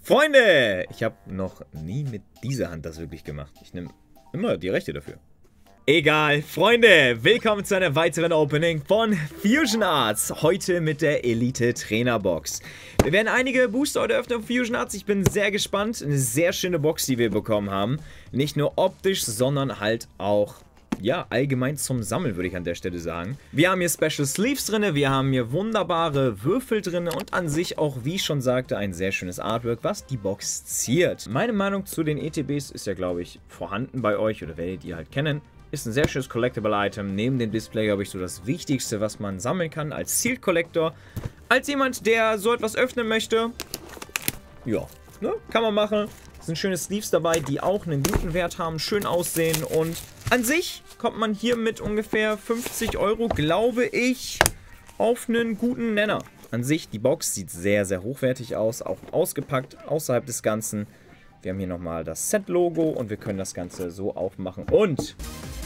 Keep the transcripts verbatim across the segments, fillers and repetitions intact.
Freunde, ich habe noch nie mit dieser Hand das wirklich gemacht. Ich nehme immer die rechte dafür. Egal, Freunde, willkommen zu einer weiteren Opening von Fusion Arts. Heute mit der Elite Trainer Box. Wir werden einige Booster heute öffnen auf Fusion Arts. Ich bin sehr gespannt. Eine sehr schöne Box, die wir bekommen haben. Nicht nur optisch, sondern halt auch, ja, allgemein zum Sammeln, würde ich an der Stelle sagen. Wir haben hier Special Sleeves drin, wir haben hier wunderbare Würfel drin und an sich auch, wie ich schon sagte, ein sehr schönes Artwork, was die Box ziert. Meine Meinung zu den E T Bs ist ja, glaube ich, vorhanden bei euch oder werdet ihr halt kennen. Ist ein sehr schönes Collectible-Item. Neben dem Display, glaube ich, so das Wichtigste, was man sammeln kann als Sealed Collector. Als jemand, der so etwas öffnen möchte, ja, ne, kann man machen. Es sind schöne Sleeves dabei, die auch einen guten Wert haben, schön aussehen und an sich kommt man hier mit ungefähr fünfzig Euro, glaube ich, auf einen guten Nenner. An sich, die Box sieht sehr, sehr hochwertig aus, auch ausgepackt, außerhalb des Ganzen. Wir haben hier nochmal das Set-Logo und wir können das Ganze so aufmachen und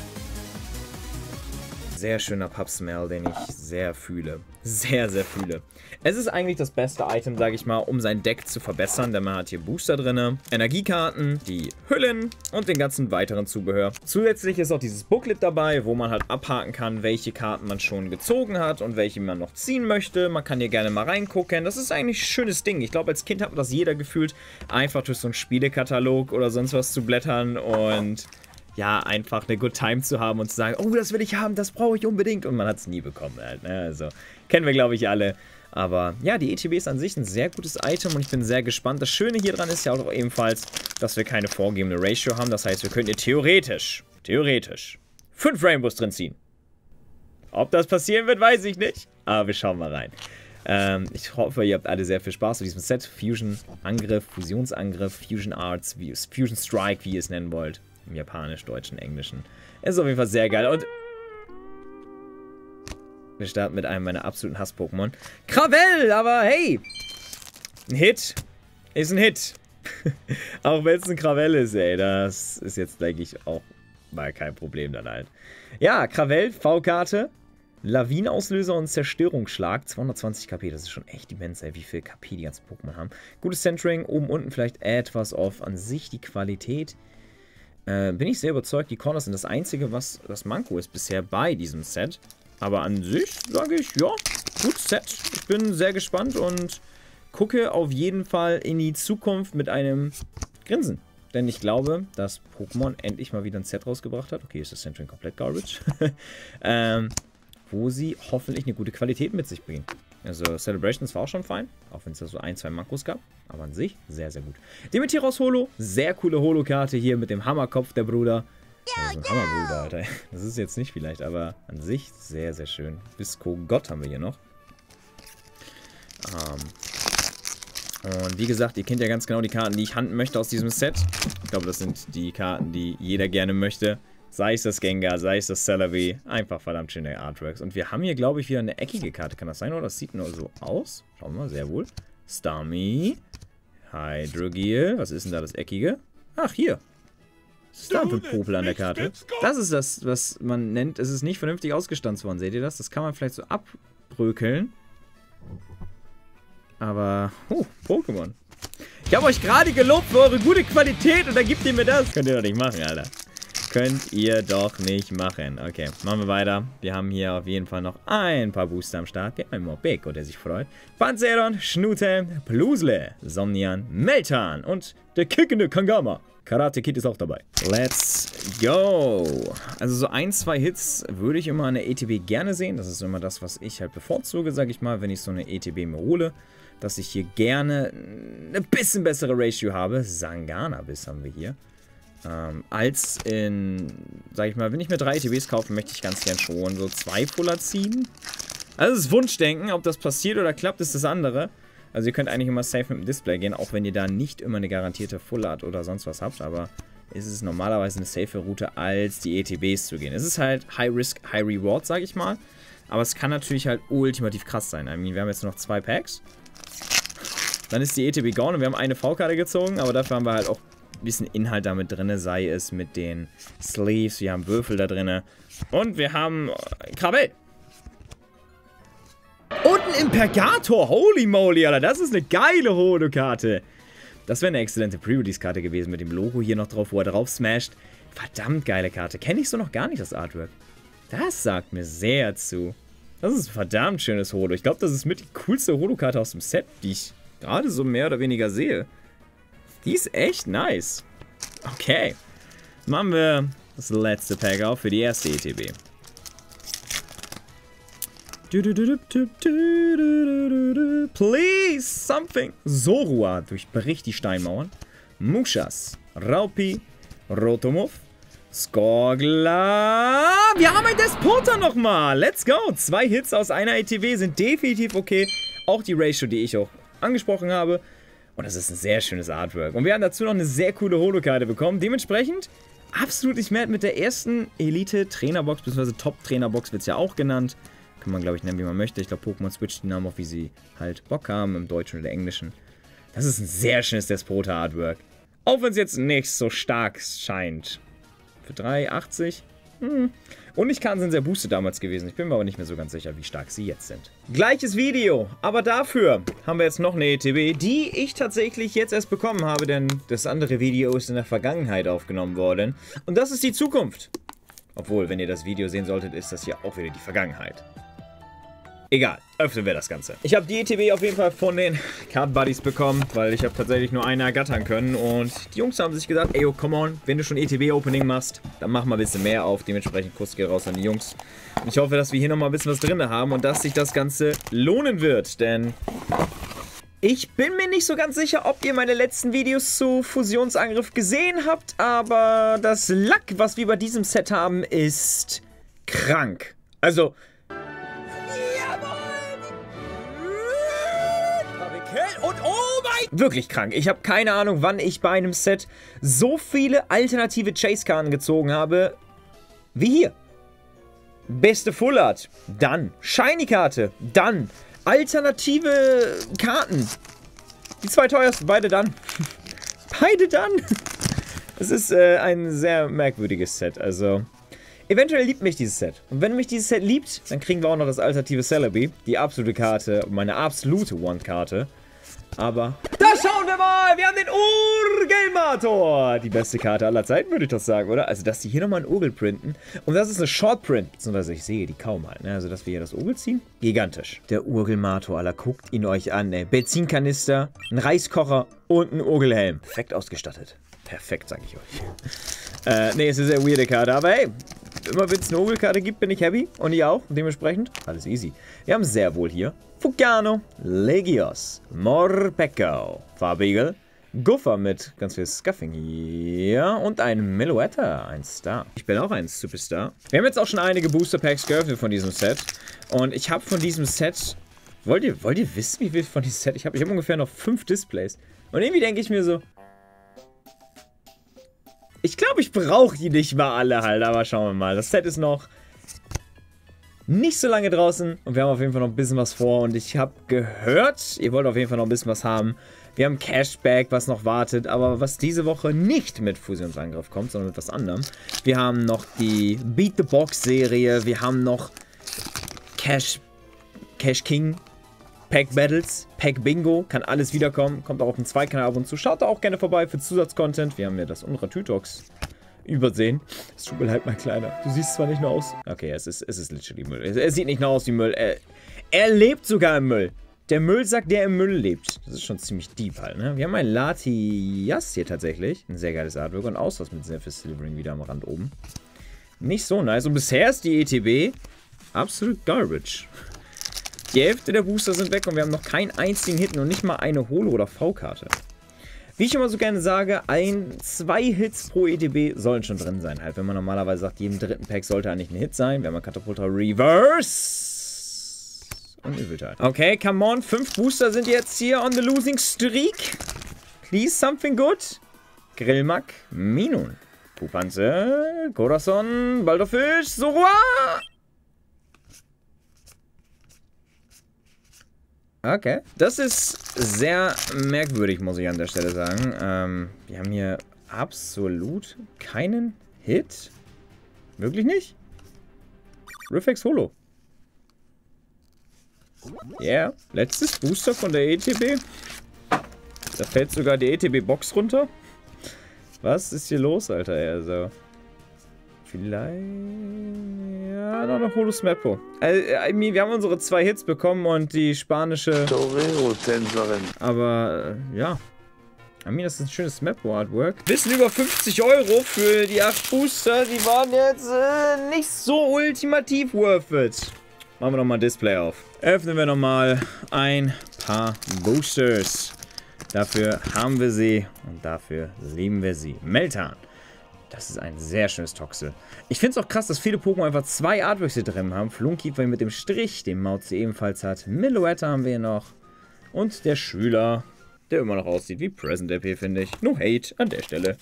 sehr schöner Pub-Smell, den ich sehr fühle. Sehr, sehr fühle. Es ist eigentlich das beste Item, sage ich mal, um sein Deck zu verbessern, denn man hat hier Booster drin, Energiekarten, die Hüllen und den ganzen weiteren Zubehör. Zusätzlich ist auch dieses Booklet dabei, wo man halt abhaken kann, welche Karten man schon gezogen hat und welche man noch ziehen möchte. Man kann hier gerne mal reingucken. Das ist eigentlich ein schönes Ding. Ich glaube, als Kind hat man das jeder gefühlt, einfach durch so einen Spielekatalog oder sonst was zu blättern und ja, einfach eine Good Time zu haben und zu sagen, oh, das will ich haben, das brauche ich unbedingt. Und man hat es nie bekommen halt, ne? Also, kennen wir, glaube ich, alle. Aber ja, die E T B ist an sich ein sehr gutes Item und ich bin sehr gespannt. Das Schöne hier dran ist ja auch ebenfalls, dass wir keine vorgegebene Ratio haben. Das heißt, wir können hier theoretisch, theoretisch, fünf Rainbows drin ziehen. Ob das passieren wird, weiß ich nicht. Aber wir schauen mal rein. Ähm, ich hoffe, ihr habt alle sehr viel Spaß mit diesem Set. Fusion Angriff, Fusionsangriff, Fusion Arts, wie, Fusion Strike, wie ihr es nennen wollt. Im Japanisch, Deutschen, Englischen. Ist auf jeden Fall sehr geil. Und wir starten mit einem meiner absoluten Hass-Pokémon. Krawell, aber hey! Ein Hit ist ein Hit. Auch wenn es ein Krawell ist, ey. Das ist jetzt, denke ich, auch mal kein Problem dann halt. Ja, Krawell, V-Karte. Lawinenauslöser und Zerstörungsschlag. zweihundertzwanzig KP, das ist schon echt immens, ey, wie viel KP die ganzen Pokémon haben. Gutes Centering, oben, unten vielleicht etwas auf. An sich die Qualität. Äh, bin ich sehr überzeugt, die Corners sind das Einzige, was das Manko ist bisher bei diesem Set. Aber an sich sage ich, ja, gutes Set. Ich bin sehr gespannt und gucke auf jeden Fall in die Zukunft mit einem Grinsen. Denn ich glaube, dass Pokémon endlich mal wieder ein Set rausgebracht hat. Okay, ist das Centering komplett Garbage. ähm, wo sie hoffentlich eine gute Qualität mit sich bringen. Also Celebrations war auch schon fein, auch wenn es da so ein, zwei Mankos gab. Aber an sich sehr, sehr gut. Demeteros Holo, sehr coole Holo-Karte hier mit dem Hammerkopf, der Bruder. Also ein Hammerbruder, Alter. Das ist jetzt nicht vielleicht, aber an sich sehr, sehr schön. Visco Gott haben wir hier noch. Ähm Und wie gesagt, ihr kennt ja ganz genau die Karten, die ich handen möchte aus diesem Set. Ich glaube, das sind die Karten, die jeder gerne möchte. Sei es das Gengar, sei es das Celebi. Einfach verdammt schöne Artworks. Und wir haben hier, glaube ich, wieder eine eckige Karte. Kann das sein? Oder das sieht nur so aus? Schauen wir mal, sehr wohl. Starmie. Hydrogear. Was ist denn da das Eckige? Ach, hier. Was ist da für ein Popel an der Karte? Das ist das, was man nennt. Es ist nicht vernünftig ausgestanzt worden. Seht ihr das? Das kann man vielleicht so abbrökeln. Aber, oh, Pokémon. Ich habe euch gerade gelobt für eure gute Qualität und dann gibt ihr mir das. Könnt ihr doch nicht machen, Alter. Könnt ihr doch nicht machen. Okay, machen wir weiter. Wir haben hier auf jeden Fall noch ein paar Booster am Start. Wir haben einen Mobeko, der sich freut. Panzeron, Schnute, Plusle, Somnian, Meltan und der kickende Kangama. Karate Kid ist auch dabei. Let's go. Also so ein, zwei Hits würde ich immer an der E T B gerne sehen. Das ist immer das, was ich halt bevorzuge, sage ich mal, wenn ich so eine E T B mir hole. Dass ich hier gerne eine bisschen bessere Ratio habe. Sangana-Biss haben wir hier. Ähm, als in, sag ich mal, wenn ich mir drei E T Bs kaufe, möchte ich ganz gern schon so zwei Fuller ziehen. Also das ist Wunschdenken, ob das passiert oder klappt, ist das andere. Also ihr könnt eigentlich immer safe mit dem Display gehen, auch wenn ihr da nicht immer eine garantierte Full-Art oder sonst was habt, aber ist es normalerweise eine safe Route, als die E T Bs zu gehen. Es ist halt High Risk, High Reward, sag ich mal, aber es kann natürlich halt ultimativ krass sein. I mean, wir haben jetzt noch zwei Packs. Dann ist die E T B gone und wir haben eine V-Karte gezogen, aber dafür haben wir halt auch ein bisschen Inhalt damit drin, sei es mit den Sleeves, wir haben Würfel da drin und wir haben Krawell. Und ein Impergator, holy moly, Alter, das ist eine geile Holo-Karte. Das wäre eine exzellente Pre-Release-Karte gewesen mit dem Logo hier noch drauf, wo er drauf smasht. Verdammt geile Karte. Kenne ich so noch gar nicht, das Artwork. Das sagt mir sehr zu. Das ist ein verdammt schönes Holo. Ich glaube, das ist mit die coolste Holo-Karte aus dem Set, die ich gerade so mehr oder weniger sehe. Die ist echt nice. Okay. Machen wir das letzte Pack auf für die erste E T B. Please, something. Zorua durchbricht die Steinmauern. Mushas, Raupi, Rotomov, Skorgla. Wir haben einen Despota nochmal. Let's go. Zwei Hits aus einer E T B sind definitiv okay. Auch die Ratio, die ich auch angesprochen habe. Und das ist ein sehr schönes Artwork. Und wir haben dazu noch eine sehr coole Holokarte bekommen. Dementsprechend absolut nicht mehr mit der ersten Elite-Trainerbox, beziehungsweise Top-Trainerbox wird es ja auch genannt. Kann man, glaube ich, nennen, wie man möchte. Ich glaube, Pokémon switcht die Namen auf, wie sie halt Bock haben, im Deutschen oder Englischen. Das ist ein sehr schönes Despota-Artwork. Auch wenn es jetzt nicht so stark scheint. Für drei achtzig. Hm. Und ich kann sind sehr boosted damals gewesen. Ich bin mir aber nicht mehr so ganz sicher, wie stark sie jetzt sind. Gleiches Video, aber dafür haben wir jetzt noch eine E T B, die ich tatsächlich jetzt erst bekommen habe, denn das andere Video ist in der Vergangenheit aufgenommen worden. Und das ist die Zukunft. Obwohl, wenn ihr das Video sehen solltet, ist das hier auch wieder die Vergangenheit. Egal, öffnen wir das Ganze. Ich habe die E T B auf jeden Fall von den Card Buddies bekommen, weil ich habe tatsächlich nur eine ergattern können. Und die Jungs haben sich gesagt, ey, oh, come on, wenn du schon E T B-Opening machst, dann mach mal ein bisschen mehr auf. Dementsprechend Kuss geht raus an die Jungs. Und ich hoffe, dass wir hier nochmal ein bisschen was drin haben und dass sich das Ganze lohnen wird, denn ich bin mir nicht so ganz sicher, ob ihr meine letzten Videos zu Fusionsangriff gesehen habt, aber das Lack, was wir bei diesem Set haben, ist krank. Also und oh mein... Wirklich krank. Ich habe keine Ahnung, wann ich bei einem Set so viele alternative Chase-Karten gezogen habe, wie hier. Beste Full Art. Dann Shiny-Karte. Dann alternative Karten. Die zwei teuersten, beide dann. Beide dann. Es ist äh, ein sehr merkwürdiges Set, also... Eventuell liebt mich dieses Set. Und wenn mich dieses Set liebt, dann kriegen wir auch noch das alternative Celebi. Die absolute Karte, meine absolute One-Karte. Aber da schauen wir mal, wir haben den Urgelmator. Die beste Karte aller Zeiten, würde ich doch sagen, oder? Also, dass die hier nochmal ein Urgel printen. Und das ist eine Short-Print, beziehungsweise ich sehe die kaum halt, ne? Also, dass wir hier das Urgel ziehen. Gigantisch. Der Urgelmator, Alter, guckt ihn euch an, ey. Benzinkanister, ein Reiskocher und ein Urgelhelm. Perfekt ausgestattet. Perfekt, sag ich euch. Äh, ne, ist eine sehr weirde Karte, aber hey, immer wenn es eine Urgelkarte gibt, bin ich happy. Und ihr auch. Und dementsprechend alles easy. Wir haben sehr wohl hier Fugano, Legios, Morpeko, Farbigel, Guffer mit ganz viel Scuffing hier und ein Meloetta, ein Star. Ich bin auch ein Superstar. Wir haben jetzt auch schon einige Booster Packs geöffnet von diesem Set. Und ich habe von diesem Set... Wollt ihr, wollt ihr wissen, wie viel von diesem Set ich habe? Ich habe ungefähr noch fünf Displays. Und irgendwie denke ich mir so... Ich glaube, ich brauche die nicht mal alle halt, aber schauen wir mal. Das Set ist noch nicht so lange draußen und wir haben auf jeden Fall noch ein bisschen was vor. Und ich habe gehört, ihr wollt auf jeden Fall noch ein bisschen was haben. Wir haben Cashback, was noch wartet, aber was diese Woche nicht mit Fusionsangriff kommt, sondern mit was anderem. Wir haben noch die Beat the Box Serie, wir haben noch Cash, Cash King, Pack Battles, Pack Bingo, kann alles wiederkommen, kommt auch auf dem Zweikanal ab und zu. Schaut da auch gerne vorbei für Zusatzcontent. Wir haben ja das Unratütox übersehen. Es tut mir leid, mein Kleiner. Du siehst zwar nicht nur aus... Okay, es ist, es ist literally Müll. Es, es sieht nicht nur aus wie Müll. Er, er lebt sogar im Müll. Der Müllsack, der im Müll lebt. Das ist schon ziemlich deep halt, ne? Wir haben ein Latias hier tatsächlich. Ein sehr geiles Artwork und Auswahl mit sehr viel Silvering wieder am Rand oben. Nicht so nice. Und bisher ist die E T B absolut garbage. Die Hälfte der Booster sind weg und wir haben noch keinen einzigen Hit und nicht mal eine Holo- oder V-Karte. Wie ich immer so gerne sage, ein, zwei Hits pro E T B sollen schon drin sein. Halt, wenn man normalerweise sagt, jedem dritten Pack sollte eigentlich ein Hit sein. Wir haben ein Katapulta Reverse. Und Übelteil. Okay, come on. Fünf Booster sind jetzt hier on the losing streak. Please something good. Grillmack, Minun, Pupanze, Corazon, Baldorfisch, Zorua. Okay. Das ist sehr merkwürdig, muss ich an der Stelle sagen. Ähm, wir haben hier absolut keinen Hit. Wirklich nicht? Riffex Holo. Ja, yeah. Letztes Booster von der E T B. Da fällt sogar die E T B-Box runter. Was ist hier los, Alter? Also. Vielleicht. Ja, noch eine Holo-Smappo. Also, I mean, wir haben unsere zwei Hits bekommen und die spanische. Torero-Tänzerin. Aber, äh, ja. I mean, das ist ein schönes Smappo-Artwork. Bisschen über fünfzig Euro für die acht Booster. Die waren jetzt äh, nicht so ultimativ worth it. Machen wir nochmal Display auf. Öffnen wir nochmal ein paar Boosters. Dafür haben wir sie und dafür lieben wir sie. Meltan. Das ist ein sehr schönes Toxel. Ich finde es auch krass, dass viele Pokémon einfach zwei Artworks hier drin haben. Flunkiefer mit dem Strich, den Mauzi ebenfalls hat. Meloetta haben wir hier noch. Und der Schüler, der immer noch aussieht wie Present R P, finde ich. No hate an der Stelle.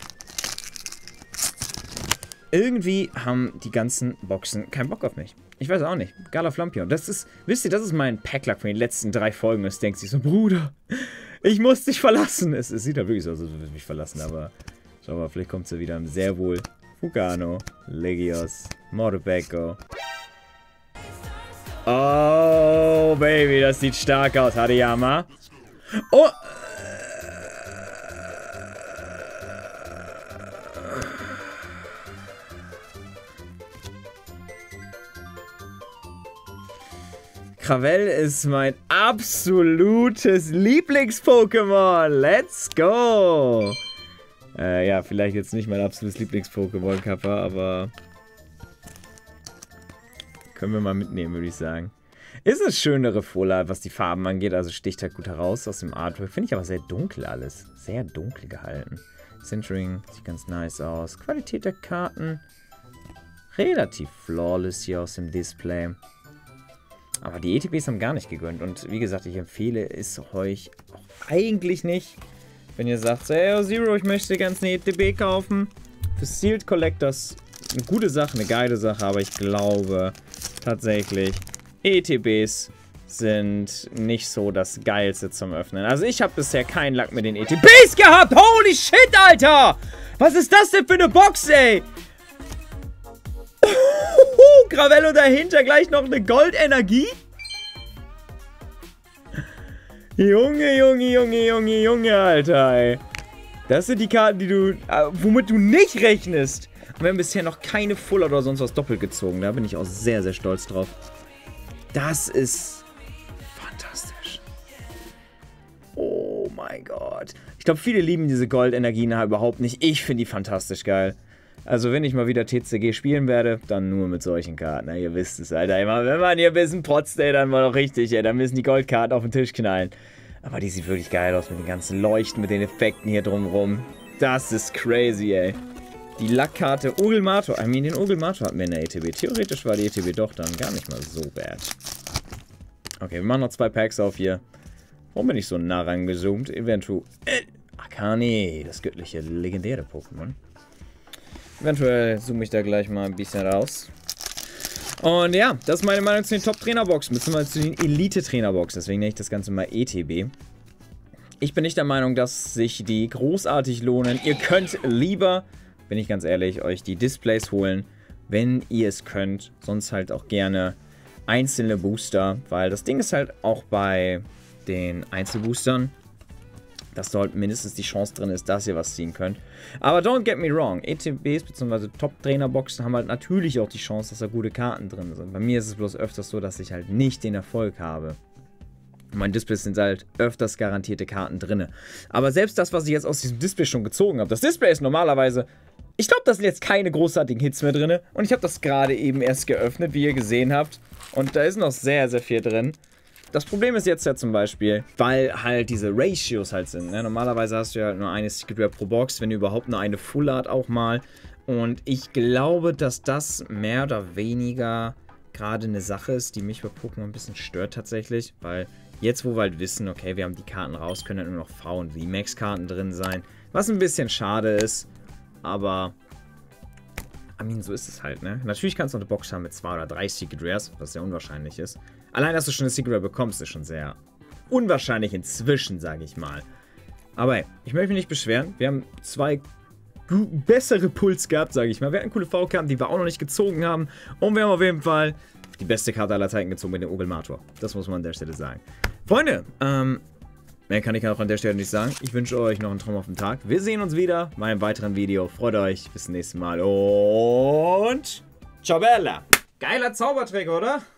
Irgendwie haben die ganzen Boxen keinen Bock auf mich. Ich weiß auch nicht. Galaflampion. Das ist, wisst ihr, das ist mein Packlack von den letzten drei Folgen. Es denkt sich so, Bruder, ich muss dich verlassen. Es, es sieht ja wirklich so aus, als würde ich mich verlassen, aber schau mal, vielleicht kommt sie wieder sehr wohl. Fugano, Legios, Morpeko. Oh, Baby, das sieht stark aus, Hariyama. Oh! Krawell ist mein absolutes Lieblings-Pokémon. Let's go! Äh, ja, vielleicht jetzt nicht mein absolutes Lieblings-Pokémon, Kappa, aber können wir mal mitnehmen, würde ich sagen. Ist eine schönere Full-Art, was die Farben angeht, also sticht halt gut heraus aus dem Artwork. Finde ich aber sehr dunkel alles. Sehr dunkel gehalten. Centering sieht ganz nice aus. Qualität der Karten relativ flawless hier aus dem Display. Aber die E T Bs haben gar nicht gegönnt. Und wie gesagt, ich empfehle es euch auch eigentlich nicht, wenn ihr sagt, hey, Zero, ich möchte ganz eine E T B kaufen. Für Sealed Collectors eine gute Sache, eine geile Sache, aber ich glaube tatsächlich, E T Bs sind nicht so das Geilste zum Öffnen. Also ich habe bisher keinen Lack mit den E T Bs gehabt. Holy shit, Alter! Was ist das denn für eine Box, ey? Krawell und dahinter gleich noch eine Goldenergie. Junge, Junge, Junge, Junge, Junge, Alter, ey. Das sind die Karten, die du, äh, womit du nicht rechnest. Und wir haben bisher noch keine Full oder sonst was doppelt gezogen. Da bin ich auch sehr, sehr stolz drauf. Das ist fantastisch. Oh mein Gott. Ich glaube, viele lieben diese Goldenergien überhaupt nicht. Ich finde die fantastisch geil. Also wenn ich mal wieder T C G spielen werde, dann nur mit solchen Karten. Na, ihr wisst es, Alter. Immer, wenn man hier ein bisschen protzt, ey, dann war doch richtig, ey. Dann müssen die Goldkarten auf den Tisch knallen. Aber die sieht wirklich geil aus mit den ganzen Leuchten, mit den Effekten hier drumrum. Das ist crazy, ey. Die Lackkarte Ogilmato. I mean, den Ogilmato hatten wir in der E T B. Theoretisch war die E T B doch dann gar nicht mal so bad. Okay, wir machen noch zwei Packs auf hier. Warum bin ich so nah rangezoomt? Eventuell. Akane, das göttliche, legendäre Pokémon. Eventuell zoome ich da gleich mal ein bisschen raus. Und ja, das ist meine Meinung zu den Top-Trainer-Boxen, beziehungsweise zu den Elite-Trainer-Boxen. Deswegen nenne ich das Ganze mal E T B. Ich bin nicht der Meinung, dass sich die großartig lohnen. Ihr könnt lieber, bin ich ganz ehrlich, euch die Displays holen, wenn ihr es könnt. Sonst halt auch gerne einzelne Booster, weil das Ding ist halt auch bei den Einzelboostern, dass dort mindestens die Chance drin ist, dass ihr was ziehen könnt. Aber don't get me wrong, E T Bs bzw. Top-Trainer-Boxen haben halt natürlich auch die Chance, dass da gute Karten drin sind. Bei mir ist es bloß öfters so, dass ich halt nicht den Erfolg habe. In meinen Displays sind halt öfters garantierte Karten drin. Aber selbst das, was ich jetzt aus diesem Display schon gezogen habe, das Display ist normalerweise, ich glaube, da sind jetzt keine großartigen Hits mehr drin. Und ich habe das gerade eben erst geöffnet, wie ihr gesehen habt. Und da ist noch sehr, sehr viel drin. Das Problem ist jetzt ja zum Beispiel, weil halt diese Ratios halt sind. Ne? Normalerweise hast du ja nur eine Secret Rare pro Box, wenn überhaupt nur eine Full Art auch mal. Und ich glaube, dass das mehr oder weniger gerade eine Sache ist, die mich bei Pokémon ein bisschen stört tatsächlich. Weil jetzt, wo wir halt wissen, okay, wir haben die Karten raus, können dann nur noch V- und V-Max-Karten drin sein. Was ein bisschen schade ist, aber I mean, so ist es halt, ne? Natürlich kannst du eine Box haben mit zwei oder drei Secret Rares, was sehr unwahrscheinlich ist. Allein, dass du schon eine Secret Rare bekommst, ist schon sehr unwahrscheinlich inzwischen, sage ich mal. Aber hey, ich möchte mich nicht beschweren. Wir haben zwei bessere Pulls gehabt, sage ich mal. Wir hatten coole V-Karten, die wir auch noch nicht gezogen haben. Und wir haben auf jeden Fall die beste Karte aller Zeiten gezogen mit dem Ogilmator. Das muss man an der Stelle sagen. Freunde, ähm, Mehr kann ich auch an der Stelle nicht sagen. Ich wünsche euch noch einen traumhaften Tag. Wir sehen uns wieder bei einem weiteren Video. Freut euch. Bis zum nächsten Mal. Und ciao, Bella. Geiler Zaubertrick, oder?